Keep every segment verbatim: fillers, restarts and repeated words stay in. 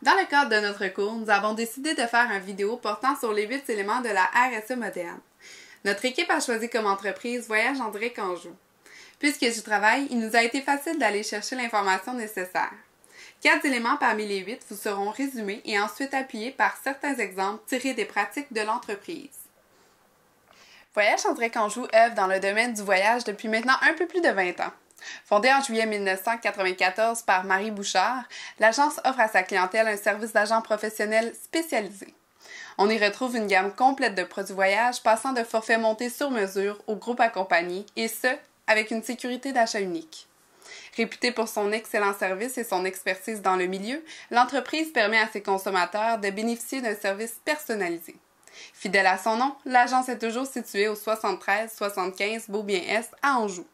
Dans le cadre de notre cours, nous avons décidé de faire une vidéo portant sur les huit éléments de la R S E moderne. Notre équipe a choisi comme entreprise Voyage en direct Anjou. Puisque j'y travaille, il nous a été facile d'aller chercher l'information nécessaire. Quatre éléments parmi les huit vous seront résumés et ensuite appuyés par certains exemples tirés des pratiques de l'entreprise. Voyage en direct Anjou œuvre dans le domaine du voyage depuis maintenant un peu plus de vingt ans. Fondée en juillet mille neuf cent quatre-vingt-quatorze par Marie Bouchard, l'agence offre à sa clientèle un service d'agent professionnel spécialisé. On y retrouve une gamme complète de produits voyage passant de forfaits montés sur mesure au groupe accompagné, et ce, avec une sécurité d'achat unique. Réputée pour son excellent service et son expertise dans le milieu, l'entreprise permet à ses consommateurs de bénéficier d'un service personnalisé. Fidèle à son nom, l'agence est toujours située au soixante-treize soixante-quinze Beaubien-Est à Anjou.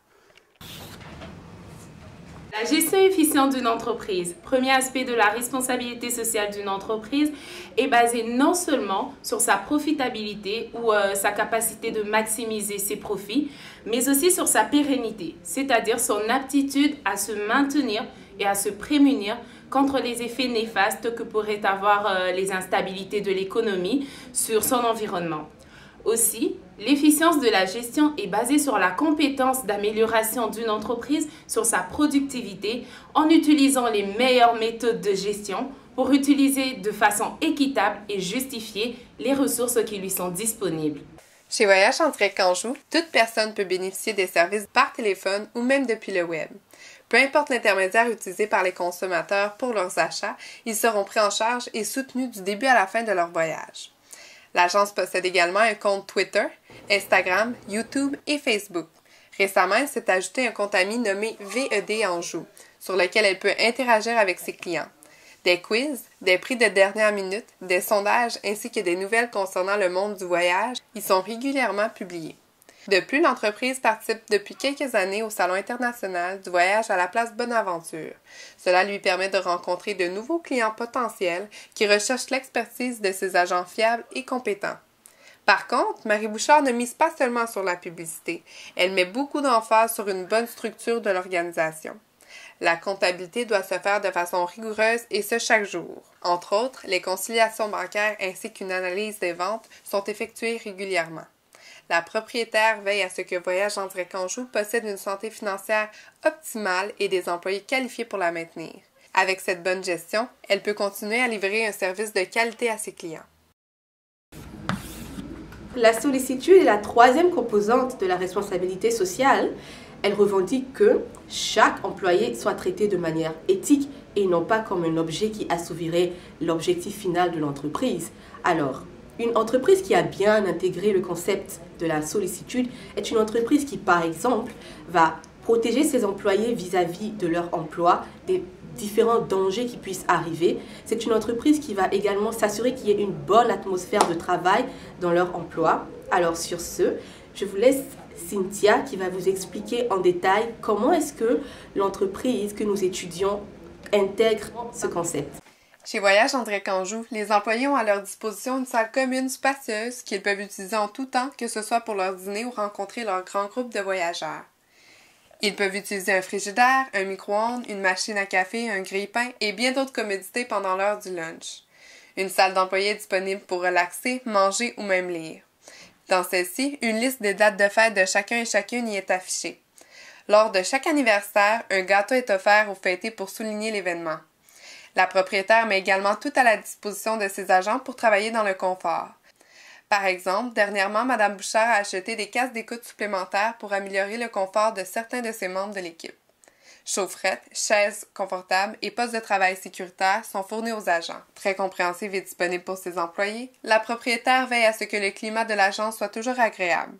La gestion efficiente d'une entreprise, premier aspect de la responsabilité sociale d'une entreprise, est basée non seulement sur sa profitabilité ou euh, sa capacité de maximiser ses profits, mais aussi sur sa pérennité, c'est-à-dire son aptitude à se maintenir et à se prémunir contre les effets néfastes que pourraient avoir euh, les instabilités de l'économie sur son environnement. Aussi, l'efficience de la gestion est basée sur la compétence d'amélioration d'une entreprise, sur sa productivité, en utilisant les meilleures méthodes de gestion pour utiliser de façon équitable et justifier les ressources qui lui sont disponibles. Chez Voyage en direct Anjou, toute personne peut bénéficier des services par téléphone ou même depuis le web. Peu importe l'intermédiaire utilisé par les consommateurs pour leurs achats, ils seront pris en charge et soutenus du début à la fin de leur voyage. L'agence possède également un compte Twitter, Instagram, YouTube et Facebook. Récemment, elle s'est ajouté un compte ami nommé V E D Anjou, sur lequel elle peut interagir avec ses clients. Des quiz, des prix de dernière minute, des sondages ainsi que des nouvelles concernant le monde du voyage y sont régulièrement publiés. De plus, l'entreprise participe depuis quelques années au Salon international du voyage à la place Bonaventure. Cela lui permet de rencontrer de nouveaux clients potentiels qui recherchent l'expertise de ses agents fiables et compétents. Par contre, Marie Bouchard ne mise pas seulement sur la publicité, elle met beaucoup d'emphase sur une bonne structure de l'organisation. La comptabilité doit se faire de façon rigoureuse et ce chaque jour. Entre autres, les conciliations bancaires ainsi qu'une analyse des ventes sont effectuées régulièrement. La propriétaire veille à ce que Voyage en direct Anjou possède une santé financière optimale et des employés qualifiés pour la maintenir. Avec cette bonne gestion, elle peut continuer à livrer un service de qualité à ses clients. La sollicitude est la troisième composante de la responsabilité sociale. Elle revendique que chaque employé soit traité de manière éthique et non pas comme un objet qui assouvirait l'objectif final de l'entreprise. Alors, une entreprise qui a bien intégré le concept de la sollicitude est une entreprise qui, par exemple, va protéger ses employés vis-à-vis de leur emploi, des différents dangers qui puissent arriver. C'est une entreprise qui va également s'assurer qu'il y ait une bonne atmosphère de travail dans leur emploi. Alors sur ce, je vous laisse Cynthia qui va vous expliquer en détail comment est-ce que l'entreprise que nous étudions intègre ce concept. Chez Voyage en direct Anjou, les employés ont à leur disposition une salle commune spacieuse qu'ils peuvent utiliser en tout temps, que ce soit pour leur dîner ou rencontrer leur grand groupe de voyageurs. Ils peuvent utiliser un frigidaire, un micro-ondes, une machine à café, un grille-pain et bien d'autres commodités pendant l'heure du lunch. Une salle d'employés est disponible pour relaxer, manger ou même lire. Dans celle-ci, une liste des dates de fête de chacun et chacune y est affichée. Lors de chaque anniversaire, un gâteau est offert ou fêté pour souligner l'événement. La propriétaire met également tout à la disposition de ses agents pour travailler dans le confort. Par exemple, dernièrement, Mme Bouchard a acheté des casques d'écoute supplémentaires pour améliorer le confort de certains de ses membres de l'équipe. Chaufferettes, chaises confortables et postes de travail sécuritaires sont fournis aux agents. Très compréhensive et disponible pour ses employés, la propriétaire veille à ce que le climat de l'agence soit toujours agréable.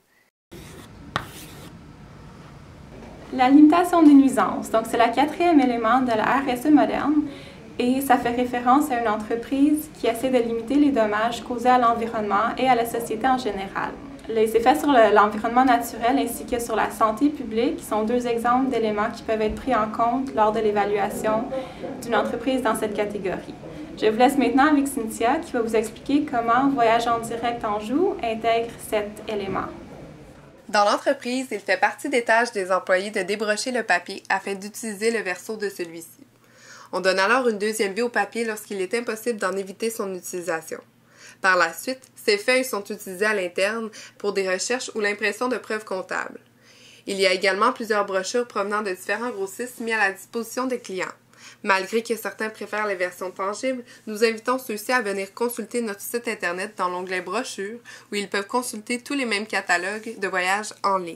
La limitation des nuisances, donc c'est le quatrième élément de la R S E moderne. Et ça fait référence à une entreprise qui essaie de limiter les dommages causés à l'environnement et à la société en général. Les effets sur l'environnement naturel ainsi que sur la santé publique sont deux exemples d'éléments qui peuvent être pris en compte lors de l'évaluation d'une entreprise dans cette catégorie. Je vous laisse maintenant avec Cynthia qui va vous expliquer comment Voyage en direct Anjou intègre cet élément. Dans l'entreprise, il fait partie des tâches des employés de débrocher le papier afin d'utiliser le verso de celui-ci. On donne alors une deuxième vie au papier lorsqu'il est impossible d'en éviter son utilisation. Par la suite, ces feuilles sont utilisées à l'interne pour des recherches ou l'impression de preuves comptables. Il y a également plusieurs brochures provenant de différents grossistes mis à la disposition des clients. Malgré que certains préfèrent les versions tangibles, nous invitons ceux-ci à venir consulter notre site Internet dans l'onglet Brochures, où ils peuvent consulter tous les mêmes catalogues de voyages en ligne.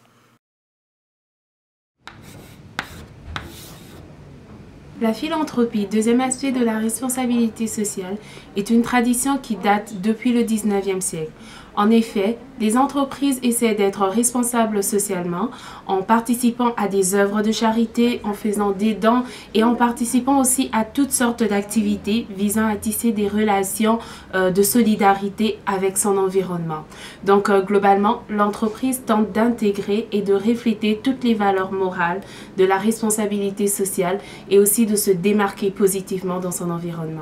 La philanthropie, deuxième aspect de la responsabilité sociale, est une tradition qui date depuis le dix-neuvième siècle. En effet, les entreprises essaient d'être responsables socialement en participant à des œuvres de charité, en faisant des dons et en participant aussi à toutes sortes d'activités visant à tisser des relations euh, de solidarité avec son environnement. Donc euh, globalement, l'entreprise tente d'intégrer et de refléter toutes les valeurs morales de la responsabilité sociale et aussi de se démarquer positivement dans son environnement.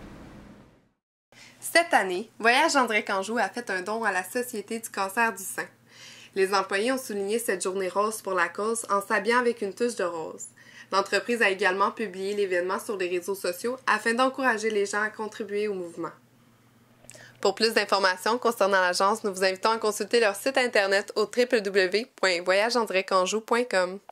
Cette année, Voyage André-Canjou a fait un don à la Société du cancer du sein. Les employés ont souligné cette journée rose pour la cause en s'habillant avec une touche de rose. L'entreprise a également publié l'événement sur les réseaux sociaux afin d'encourager les gens à contribuer au mouvement. Pour plus d'informations concernant l'agence, nous vous invitons à consulter leur site internet au w w w point voyage andré canjou point com.